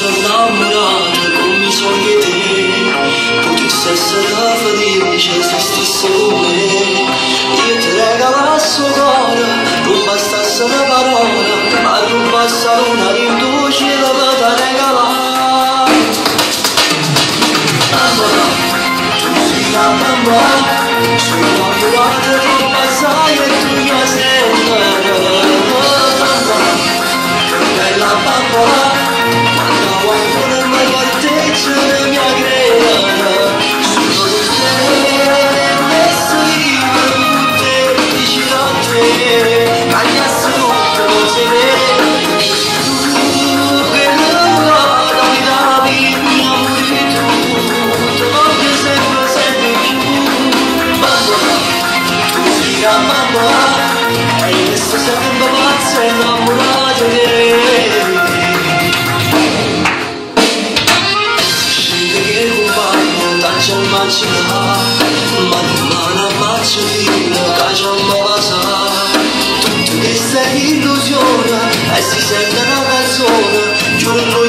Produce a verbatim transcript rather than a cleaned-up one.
sono innamorato con i sogni di te, potessi stata felice se stessi con me. Io ti regalo il suo cuore, non bastasse una parola, ma non basta una rinduce da te regalare. Bambola, tu sei la bambola, sono la guarda che passa e tu mi aspetti. Bambola, bella bambola, quando vuoi volermi partecce la mia grena, sono con te, messo io con te, vicino a te, cagnasse tutto, non si vede, tu quella guarda mi dà mia amore tu, ti voglio sempre, sempre più. Bambola, tu sei la bambola, hai messo sempre pazza e innamorata di te. C'è il macina, ma non una maccina, che c'è un po' la tutto che sei illusione, e si sente una canzone, giuro